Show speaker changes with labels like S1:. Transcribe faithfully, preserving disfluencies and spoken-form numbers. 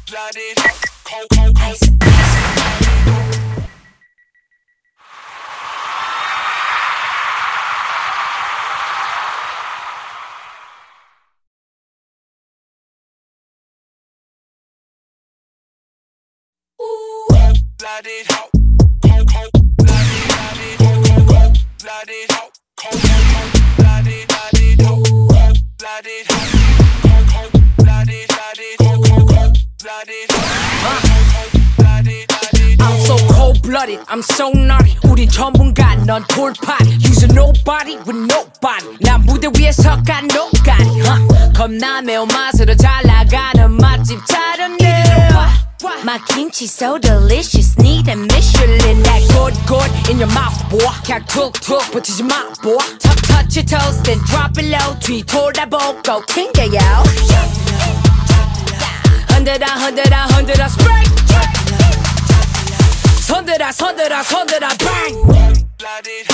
S1: cold-blooded, cold, cold, cold. Cold-blooded, cold, cold, cold-blooded, cold, cold, cold-blooded, cold, cold, cold-blooded, blooded, cold-blooded, cold, cold-blooded, blooded, cold, cold, cold-blooded, cold-blooded.
S2: I'm so cold-blooded, I'm so naughty. 우린 전문가, 넌 돌팔. Use a nobody with nobody. 난 무대 위에서 간 nobody. huh? 겁나 매운맛으로 잘 나가는 맛집 차렸네. My kimchi so delicious, need a Michelin. That good, good in your mouth, boy. 그냥 툭툭 붙이지 마, boy. Touch, touch your toes, then drop it low. 뒤 돌아보고 튕겨요. 흔들어, 흔들어, 흔들어, spray. 손들어, 손들어, 손들어, bang.
S1: Cold-blooded,